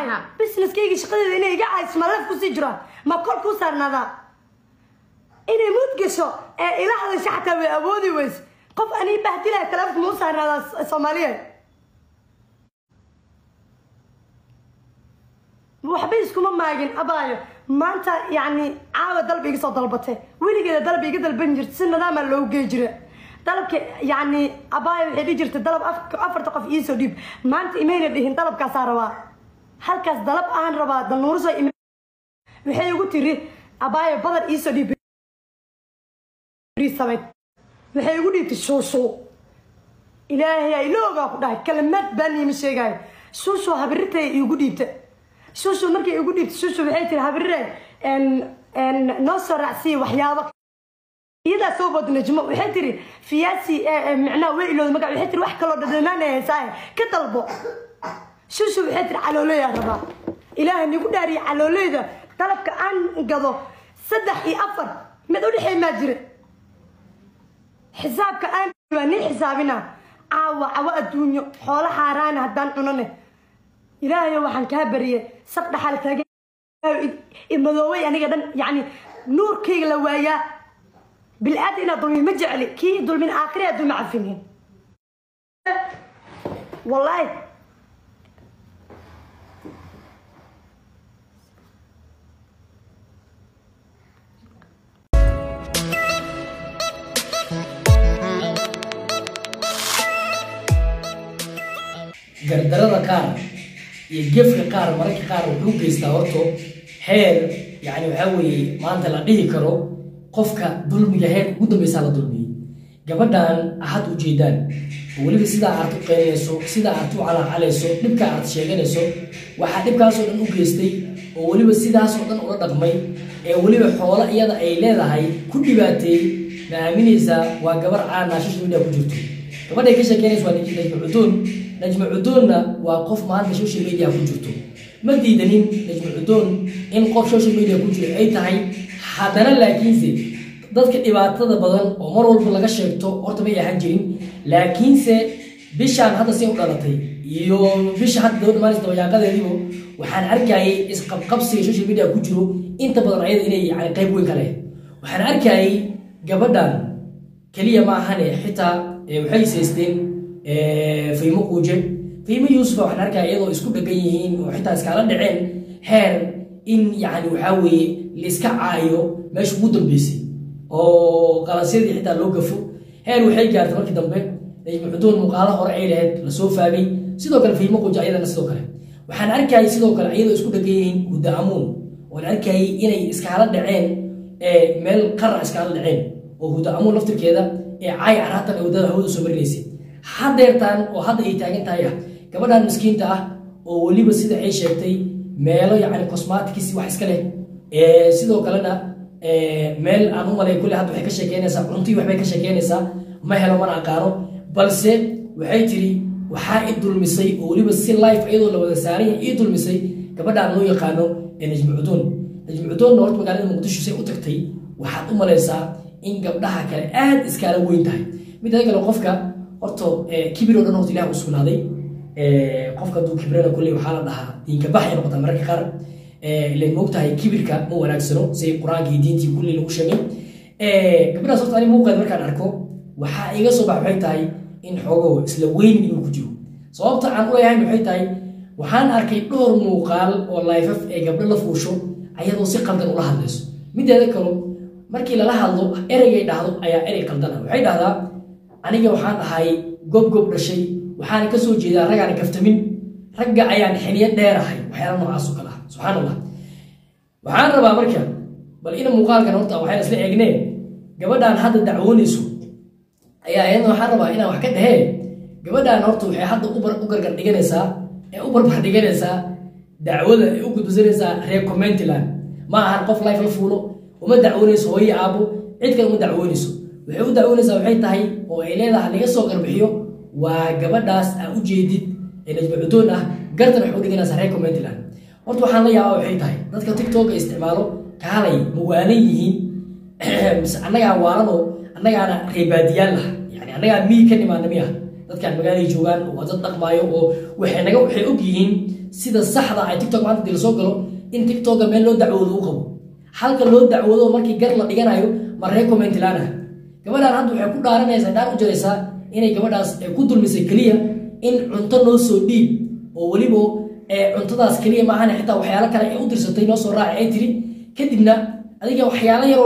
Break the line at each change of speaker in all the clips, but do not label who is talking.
maxay businesskayga shaqadeeda inay iga caayis ma laf ku sii jira ma kol ku saarnada inay mud gasho ee ila hadasho xataa way awoodi weys qof ani bahdilaa telefoon mu saarnada Soomaaliyeed waxba iskuma maagin abaayo maanta yani caawa dalbi iga soo dalbatay weligeeda dalbi iga dalban jirtay si nidaam loo geey jiray dalabka yani abaayo waxay jirtay dalab afarta qof ii soo dhiib maanta imayna dhihin dalabkaas rabaa halkaas dalab aan rabaa danuurso waxay ugu tiri abaayo badar ii soo dhiib riisabay waxay ugu dhiibtay shushu ilaahay ay looga ku dhahay kalmad baan ii sheegay shushu habirtay igu dhiibtay shushu markay igu dhiibtay shushu waxay tiri habirre noo soo raacsi waxyaabo iyada soo bod najmo waxay tiri fiyaasi macna weeylo magac waxay tiri wax kale oo dhadhanaanaysaa ka dalbo shushu waxay tiri caloolaya raba ilaahay nigu dhaariy calooleyda talabka aan gado 3 iyo 4 mid u dhixay ma jira xisaabka aan bani xisaabina caawa adduunyo xoolo xaaraan hadaan cunane ilaahay waxaan ka bariyay sab dhaxal taagay imadooway aniga dhan yani nuurkayga la waaya bil aadina dulmi ma jecli ki dulmin aakhiri adu ma cafinin wallahi
gardarada qaar iyo gefka qaar mararka qaar wuxuu geystaa horto heer yani waxa weeye maanta la dhihi karo qofka dulmiga heer ugu dambaysa la dulmiyay gabadhan ahad u jeedaan waliba sida aad u qeynayso sida aad u calaacalayso dhibka aad sheeganayso waxa dhibkaas oo dhan u geystay oo waliba sidaas oo dhan ula dhaqmay ee waliba xoolo iyada ay leedahay ku dhibaatay ma aaminaysa waa gabar caan ah social media ku jirto gabadhay ka sheekeynayso waa najma cudoonna waa qof maanta social media ku jirto ma diidanin najma cudoon in qof social media ku jiro ay tahay haddana laakiinse dadka dhibaatada badan oo mar walba laga sheegto horta may ahaan jirin laakiinse bishaan hadda si u dhalatay iyo bisha hadda dowladda maalinta dabayaaqadeediiba waxaan arkayay isqabqabsiga social media ku jiro inta badan ayada inay yani qayb weyn ka leh waxaan arkayay gabadhan keliya ma ahane xitaa waxay saysteen faymo quuje faymo yuusuf waxaan arkayay iyadoo isku dhagan yihiin oo xitaa iskala dhaceen heer in yani waxaa weeye liska caayo meesha ugu dambeysay oo qalansyadii xitaa loo gafo heer waxay gaartay markii dambe najma cudoon muuqaalo hore ay lahayd lasoo faagay sidoo kale faymo quuje ayadana sidoo kale waxaan arkayay sidoo kale iyadoo isku dhagan yihiin muddo amuun waan arkayay inay iskala dhaceen meel qara iskala dhaceen oo muddo amuun laftirkeeda caay caraatan ay wadada hawada soo marinaysay haddeertaan oo hadda ay taagan tahay gabadhan miskiinta ah oo waliba sida ay sheegtay meelo yani cosmetics wax iska leh sidoo kalena meel aan u malay kulli hadda waxay ka sheekeynaysaa cuntii waxbay ka sheekeynaysaa ma helo mana aqaano balse waxay tiri waxaa i dulmisay oo waliba si life iyadoo la wada saaran yahay ii dulmisay gabadhaan loo yaqaano najma cudoon horta magaalada muqdisho say u tagtay waxaad u malaysaa in gabdhaha kale aad iskala weyn tahay mid kale qofka horto kibir oo dhan horta ilaah u sugnaaday qofka duu kibrana kulli waxaa la dhahaa diinka baxay noqota mararka qaar ilaa moogtahay kibirka ma wanaagsano say quraanka diintii kulli lagu sheegay gabdhahaas horta ani muuqaal markaan arko waxaa iga soo bax waxay tahay in xogo isla weyn inuu ku jiro sababta aan u leeyahay waxay tahay waxaan arkay dhowr muuqaal oo live ee gabdho la fuusho ayadoo si qaldan ula hadlayso mideeda kale markii lala hadlo ereygay dhahdo ayaa erey qaldan waxay dhahdaa aniga waxaan ahay gob dhashay waxaan ka soo jeedaa ragaan kaftamin ragga ayaan xiniyo dheerahay waxyaalo noocaas oo kale ah subxaanallah waxaan rabaa marka bal ina muuqaalkan horta waxaan isla eegneen gabadhan hadda dacwoonayso ayaa ayadna waxaan rabaa inaan wax ka dhahee gabadhan horta waxay hadda u gargar dhiganaysaa u barbar dhiganaysaa dacwada u gudbisanaysaa reer commentiland ma ahan qof life la fuulo uma dacwoonayso hooyo aabo cid kale uma dacwoonayso waxay u dacwoonaysaa waxay tahay oo ay leedahay laga soo garbixiyo waa gabadhaas aan u jeedid ee najma cudoon ah gardan waxay u dhiganaysaa reer commentiland horta waxaan la yaabaa waxay tahay dadka tiktok isticmaalo kaalay ma waalan yihiin mise annagaa waalanoo annagaana reebaadiyaal lah yani annagaa miyi ka nimaana miya dadkaan magaalay joogaan oo dad dhaqmaayo oo waxay og yihiin sida saxda ay TikTok maanta dil soo galo in TikTok meel loo dacwoodo u qabo halka loo dacwoodo markii gar la dhiganayo ma recommend laana gabadhan hadda waxay ku dhaaranaysaa dhaar u jiraysaa inay gabadhaas ay ku dulmisay kaliya in cunto noo soo dhiib oo waliba cuntadaas kaliya ma ahan xitaa waxyaalo kale ay u dirsatay noo soo raacay ay tiri kadibna adiga waxyaalo yar oo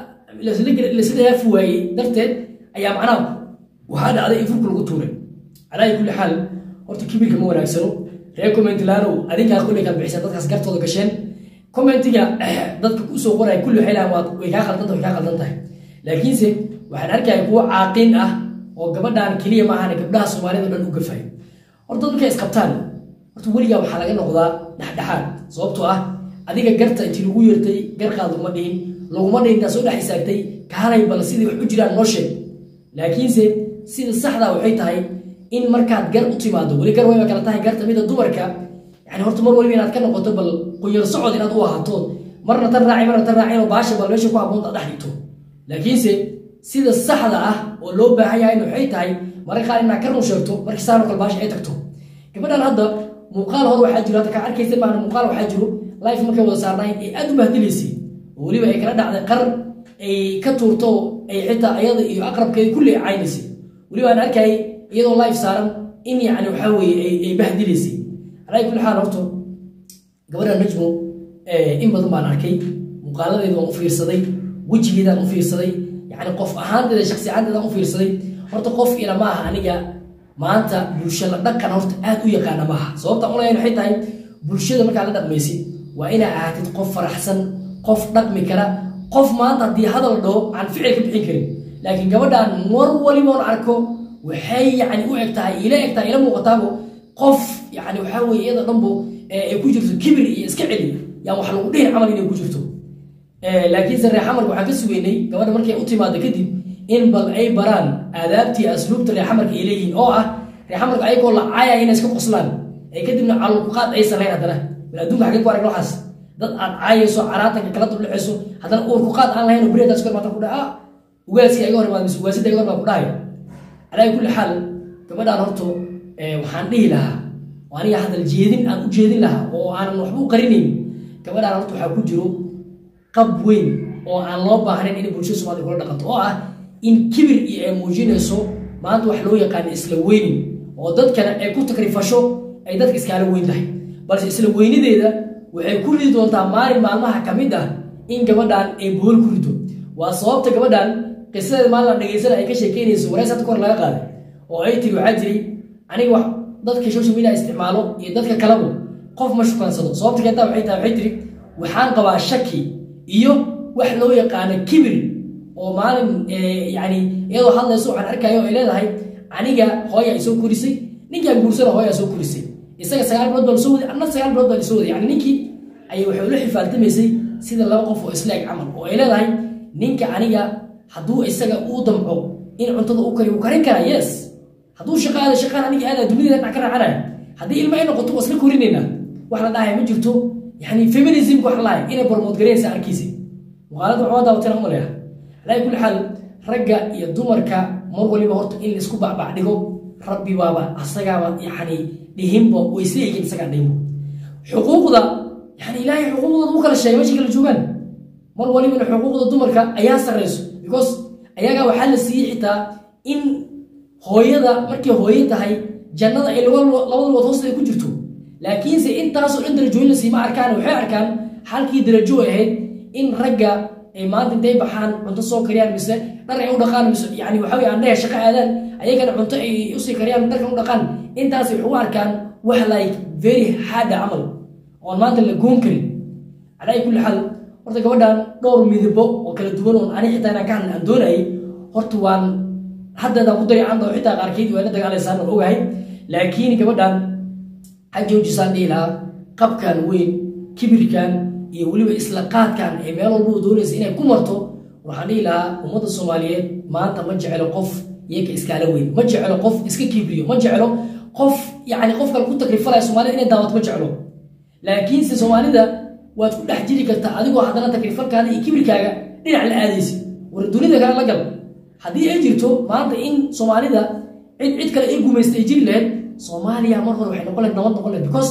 isla yaafi waayey darteed ayaa macnaha waxaa dhacday in furka lagu tuuray calaa kulli xaal horta kibirka ma wanaagsano recommend laano adinkaa kulli ka bixisa dadkaas gartooda gasheen commentiga dadka ku soo qoray kulli waxay lahayn way ka qaldan tahay laakiinse waxaan arkayaa kuwa caaqin ah oo gabadhan kaliya ma ahan gabdhaha Soomaalida dhan u gafay horta dadka isqabtaan horta waliga waxa laga noqdaa dhaxdhaxaad sababtoo ah adiga garta intii lagu yeertay garqaad uma dhihin laguma dhihin taasoo dhax isaagtay kaalay bal sidii wax u jiraan noo sheeg laakiinse sida saxda waxay tahay in markaad gar u timaado wali gar way kala tahay garta mid dumarka yani horta mar waliba inaad ka noqoto bal qoyar socod inaad u ahaato marna tan raacay oo baasha bal meesha ku haboonta dhaxdhigto laakiinse sida saxda ah oo loo baahan yahay waxay tahay marka qaar inaad ka run sheegto markii saano kala baasha ay tagto gabadhan hadda muuqaal hor waxaa jiro ka arkaysa maana muuqaal waxaa jiro live markay wada saarnay ee aad u bahdilaysi waliba ay kala dhacday qar ay ka tuurto ay xitaa ayada iyo aqrabkeeda kulli caynaysi waliba aan arkay iyadoo live saaran in yani waxa weeye ay bahdilaysi على كل حال horto gabadha najmo in badan baan arkay muuqaaladeeda oo fiirsaday wajigeeda oo fiirsaday yani qof ahaanteeda shakhsi ahaanteeda oo fiirsaday horta qof ila ma aha aniga maanta bulshada dhaqan horta aad u yaqaan ma aha sababta oo ay waxay tahay bulshada marka la dhaqmaysid waa ina ahaatid qof faraxsan qof dhaqmi kara qof maanta hadii hadal dhoo aan ficil ka bixin karin laakiin gabadhan mar waliba oo arko waxay yani u egtahay ila muuqataabo qof يعني وحاول يدا ضمبه يكون جرت كبر يسكعلي يعني وحلو قدين عمل إنه يكون جرته لكن زرع حمر وحكسه إني كمان مركي أوتي ما دكتي إن بل أي بران أدابتي أسلوب تري حمر إليه ري حمر أي كل عاية ينسك أصلاً أي كده من على القاط أي سنة هذا من أدوم حكي قارئ لحس ضد عاية سو عراتك كلام تقول عسو هذا القاط أنا هنا بريد أذكر ما تقول وقاسي أيوه ما بس وقاسي أيوه ما بقول على كل حال كمان أنا هرتو وحندي لها وأنا هذا الجيدين أنا أجيدين لها وأنا محبوب قرينين كمان أنا رحت وحكوا جرو قبوين وأنا الله بحرين إني بقول شو سمعت يقول لك إن كبر موجين سو ما أنتوا حلوة كان إسلوين وضد كان يكون تكريف شو أي ضد إسكالوين ده بس إسلوين ده وكل ده دول تعمار مع الله كميدا إن كمان بقول كله وصوابت كمان قصة ما لنا نجيسنا أي كشيء كيني سورة ستكون لا قال وأيتي وعجري أنا واحد dadka social media isticmaalo iyo dadka kalaba qof ma shaqansado sababta keenta waxay tiri waxaan qabaa shaki iyo wax loo yaqaan kibir oo maalin yani iyadoo hadlayso waxaan arkayo ay leedahay aniga hooyo ay soo kurisay ninka guursada hooyo soo kurisay isaga 9 bilood bal soo wadi anna 9 bilood bal soo wadi yani ninkii ay waxay u xifaaltamaysay sida laba qof oo islaag camal oo ay leedahay ninka aniga haduu isaga uu damco in cuntada uu kariyo karin kara yes hadduu shaqaan aniga aad dunida dhinac ka raacana haddii ilmo ay noqoto wasla korinayna wax la dhahay ma jirto yani feminism wax la inay promote gareysa arkiisi muqaalada wada wata ma leeyahay la kulli hal ragga iyo dumarka mar waliba horta in la isku baabac dhigo rabbi baaba asaga yani dhihimbo way isleeyeen isaga dhihimbo xuquuqda yani ilaahay xuquuqda uu kala sheegay meesha kala joogan mar waliba xuquuqda dumarka ayaa sareyso because ayaga waxa la siiyay xitaa in hooyada markii hooyo tahay jannada ay labada hoos ku jirto laakiin si intaas oo darajooyin la siima arkaan waxay arkaan halkii darajo ahayd in ragga ay maanta intay baxaan cunto soo kariyaan mise dhar ay u dhaqaan mise yani waxa weey aan shaqo aadaan ayagana cunto ay u sii kariyaan dharka u dhaqaan intaas waxay u arkaan wax like very hard amal oo maanta la goon karin على كل حال horta gabadhan dhowr midabo oo kala duwan oo ani xitaa inaan ka hadlaan doonay horta waan hadda ku day aan doo xitaa qaarkeed waa la dagaalaysan oo ogahay laakiin gabadhan xajoojisan deela qabkan weyn kibirkan iyo waliba isla qaadkan ee meel walba doonaysa inay ku marto waxaan ilaa ummadda Soomaaliyeed maanta ma jecelo qof iyaga iskaala weyn ma jecelo qof iska kibriyo ma jecelo qof yani qof kale ku takrifalay Soomaaliyeed inay daawad ma jecelo laakiin si Soomaalida waad ku dhex jiri kartaa adigoo haddana takrifalkaada iyo kibirkaaga dhinac la aadaysi war dunida kale la gal haddii ay jirto maanta in Soomaalida cid kale ay gumaystay jiri lahayd Soomaaliya mar hore waxay noqon lahayd because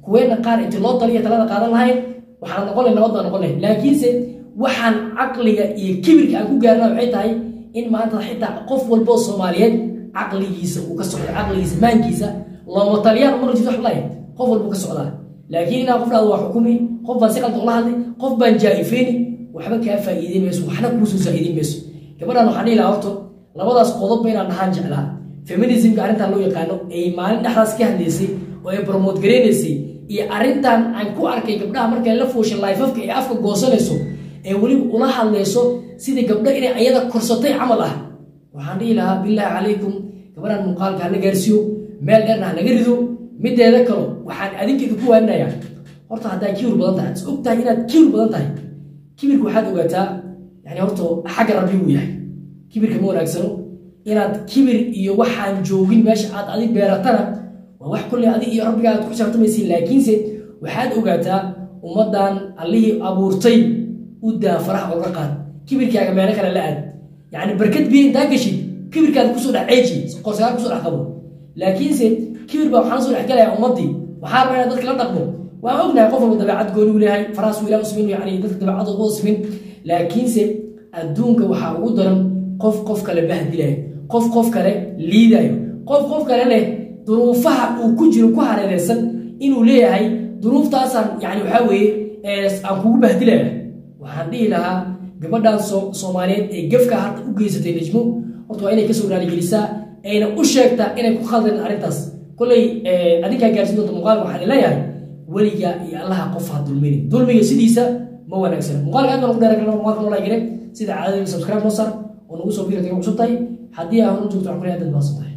kuweena qaar intii loo taliya talada qaadan lahayn waxaan noqon lahayn nabad baan noqon lahayn laakiinse waxaan caqliga iyo kibirka aan ku gaarnaa waxay tahay in maanta xitaa qof walba oo Soomaaliyeed caqligiisa uu ka socdo caqligiisa maankiisa lama taliyaan mar jiddo wax lahayn qof walba ka socdaa laakiin inaa qof dhaado wax xukumi qof baan si qaldan ula hadlay qof baan jaa'ifeeni waxba ka faa'iideyn mayso waxna ku soo saa'ideyn mayso gabadhan waxaan ilaa horto labadaas qodob bayna dhahan jeclaa feminism ka arintan loo yaqaano ay maalin dhaxdaas ka hadlaysay oo ay promote gareeysay iyo arintan aan ku arkay gabdhaha markay la fooshin life-afka ay afka goosanayso ee wali ula hadlayso sidii gabdho inay ayada korsatay amal ah waxaan dhihi lahaa billahi calaykum gabadhan muuqaalka la gaarsiyo meel dheerna laga rido mideeda kale waxaan adinkeedu ku waaninayaa horta hadaa kibir badan tahay ogtahay inaad kibir badan tahay kibirku waxaad ogaataa yani horta xagga rabbi uu yahay kibirka ma wanaagsano inaad kibir iyo waxaan joogin meesha aad adi beeratana waa wax kulli adi iyo rabbiga aad ku saabtamaysiin laakiinse waxaad ogaataa ummadan allihii abuurtay u daa faraha uga qaad kibirkaaga meelo kale la aad yani barkad biyo intaa gashid kibirkaada kusoo dhex ceeji qorsagaa kusoo dhex qabo laakiinse kibir baa waxaan soo dhex galayaa ummadii waxaa rabaa inaad dadka la dhaqmo waan ognahay qof walba dabeecad gooni u leeyahay faraas wiilaa usmin yani dadka dabeecad ugu usmin laakiinse adduunka waxaa ugu daran qof kale bahdilayo qof kale liidayo qof kale leh duruufaha uu ku jiro ku hareeraysan inuu leeyahay duruuftaasaan yani waxaa weeye aan kugu bahdilaya waxaan dhihi lahaa gabadhan Soomaaliyeed ee gafka hadda u geysatay Najmo horta waa inay ka soo raaligelisaa ayna u sheegtaa inay ku khaldeen arrintaas kulay adinka gaarsiin doonto muuqaalka waxaan leeyahay waliga iyo allaha qof ha dulmin dulmiga sidiisa ma wanaagsan muuqaalka aad ugu dheeraa muuqaalka noo like sida caadada subscribe noo sar oo nagu soo biirtay cusub tahay haddii aad u joogto waxaan ku leeyahay dad baasatay